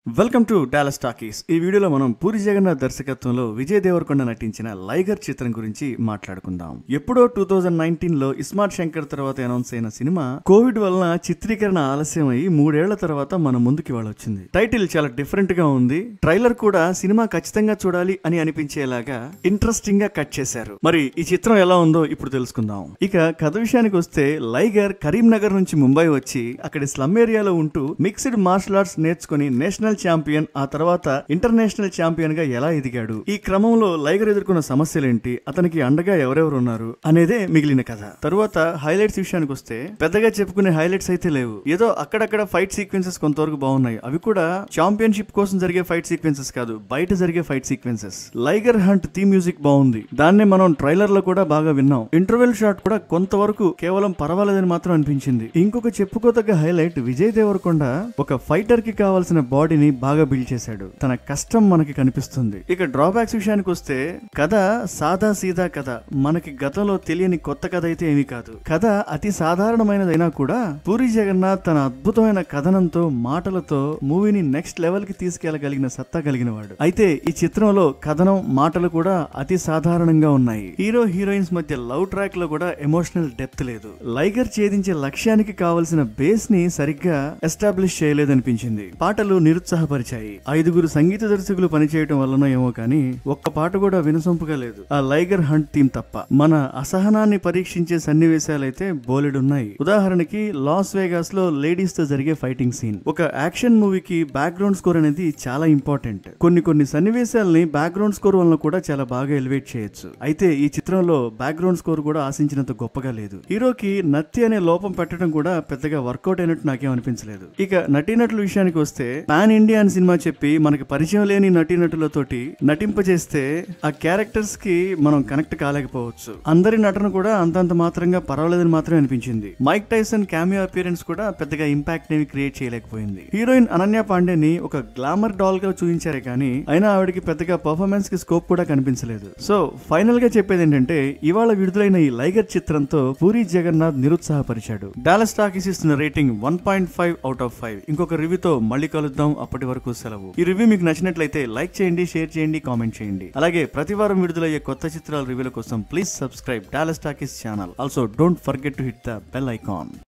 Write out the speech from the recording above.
Welcome to Dallas talkies. ఈ వీడియోలో మనం పూరి జగన్నాథ్ దర్శకత్వంలో విజయ్ దేవరకొండ నటించిన లైగర్ చిత్రం గురించి మాట్లాడుకుందాం. ఎప్పుడో 2019లో ఇస్మార్ట్ శంకర్ తర్వాత అనౌన్స్ అయిన సినిమా కోవిడ్ వలన చిత్రీకరణ ఆలస్యమై 3 ఏళ్ల తర్వాత మన ముందుకి వచ్చింది. టైటిల్ చాలా డిఫరెంట్ గా ఉంది. ట్రైలర్ కూడా సినిమా ఖచ్చితంగా చూడాలి అని అనిపించేలాగా ఇంట్రెస్టింగ్ గా కట్ చేశారు. మరి ఈ చిత్రం ఎలా ఉందో ఇప్పుడు తెలుసుకుందాం. ఇక కథ విషయానికి వస్తే లైగర్ కరీంనగర్ నుంచి ముంబై వచ్చి అక్కడి స్లమ్ ఏరియాలో ఉంటూ మిక్స్డ్ మార్షల్ ఆర్ట్స్ నేర్చుకుని నేషనల్ ఛాంపియన్, ఆ తర్వాత ఇంటర్నేషనల్ ఛాంపియన్ గా ఎలా ఎదిగాడు, ఈ క్రమంలో లైగర్ ఎదుర్కొన్న సమస్యలేంటి, అతనికి అండగా ఎవరెవరు ఉన్నారు అనేదే మిగిలిన కథ. తరువాత హైలైట్స్ విషయానికి వస్తే పెద్దగా చెప్పుకునే హైలైట్స్ అయితే లేవు. ఏదో అక్కడక్కడ ఫైట్ సీక్వెన్సెస్ కొంతవరకు బాగున్నాయి. అవి కూడా ఛాంపియన్షిప్ కోసం జరిగే ఫైట్ సీక్వెన్సెస్ కాదు, బయట జరిగే fight sequences. Liger hunt theme music బాగుంది. దాన్నే మనం ట్రైలర్ లో కూడా బాగా విన్నాం. ఇంటర్వెల్ షాట్ కూడా కొంతవరకు కేవలం పర్వాలేదని మాత్రం అనిపించింది. ఇంకొక చెప్పుకోదగ్గ హైలైట్ విజయ్ దేవరకొండ ఒక ఫైటర్ కి కావాల్సిన బాడీని బాగా బిల్డ్ చేశాడు. తన కష్టం మనకి కనిపిస్తుంది. ఇక డ్రాబ్యాక్స్ విషయానికి వస్తే కథ సాదా సీదా కథ. మనకి గతంలో తెలియని కొత్త కథ అయితే ఏమీ కాదు. కథ అతి సాధారణమైనదైనా కూడా పూరి జగన్నాథ్ తన అద్భుతమైన కథనంతో, మాటలతో మూవీని నెక్స్ట్ లెవెల్ కి తీసుకెళ్లగలిగిన సత్తా కలిగిన వాడు. అయితే ఈ చిత్రంలో కథనం, మాటలు కూడా అతి సాధారణంగా ఉన్నాయి. హీరో హీరోయిన్స్ మధ్య లవ్ ట్రాక్ లో కూడా ఎమోషనల్ డెప్త్ లేదు. లైగర్ ఛేదించే లక్ష్యానికి కావలసిన బేస్ ని సరిగ్గా ఎస్టాబ్లిష్ చేయలేదనిపించింది. పాటలు నిరుత్సాహపరిచాయి. 5 సంగీత దర్శకులు పనిచేయటం వల్లనో ఏమో కానీ ఒక్క పాట కూడా వినసొంపుగా లేదు, ఆ లైగర్ హంట్ థీమ్ తప్ప. మన అసహనాన్ని పరీక్షించే సన్నివేశాలైతే బోలెడున్నాయి. ఉదాహరణకి లాస్ వేగాస్ లో లేడీస్ తో జరిగే ఫైటింగ్ సీన్. ఒక యాక్షన్ మూవీకి బ్యాక్గ్రౌండ్ స్కోర్ అనేది చాలా ఇంపార్టెంట్. కొన్ని సన్నివేశాలని బ్యాక్గ్రౌండ్ స్కోర్ వలన కూడా చాలా బాగా ఎలివేట్ చేయొచ్చు. అయితే ఈ చిత్రంలో బ్యాక్గ్రౌండ్ స్కోర్ కూడా ఆశించినంత గొప్పగా లేదు. హీరోకి నత్తి అనే లోపం పెట్టడం కూడా పెద్దగా వర్కౌట్ అయినట్టు నాకేం అనిపించలేదు. ఇక నటీనటుల విషయానికి వస్తే పాన్ ఇండియా అని సినిమా చెప్పి మనకి పరిచయం లేని నటీనటులతోటి నటింపజేస్తే ఆ క్యారెక్టర్స్ కి మనం కనెక్ట్ కాలేకపోవచ్చు. అందరి నటన కూడా అంతంత మాత్రంగా పర్వాలేదని మాత్రమే అనిపించింది. మైక్ టైసన్ క్యామియో అపియరెన్స్ కూడా పెద్దగా ఇంపాక్ట్ ఏమి క్రియేట్ చేయలేకపోయింది. హీరోయిన్ అనన్య పాండేని ఒక గ్లామర్ డాల్ గా చూపించారే కానీ అయినా ఆవిడకి పెద్దగా పర్ఫార్మెన్స్ కి స్కోప్ కూడా కనిపించలేదు. సో ఫైనల్ గా చెప్పేది ఏంటంటే ఇవాళ విడుదలైన ఈ లైగర్ చిత్రంతో పూరి జగన్నాథ్ నిరుత్సాహపరిచాడు. డాలస్ టాకీస్ ఇస్తున్న రేటింగ్ 1.5/5. ఇంకొక రివ్యూతో మళ్ళీ కలుద్దాం. అప్పటి వరకు సెలవు. ఈ రివ్యూ మీకు నచ్చినట్లయితే లైక్ చేయండి, షేర్ చేయండి, కామెంట్ చేయండి. అలాగే ప్రతి వారం విడుదలయ్యే కొత్త చిత్రాల రివ్యూల కోసం please subscribe Dallas Talkies channel. Also don't forget to hit the bell icon.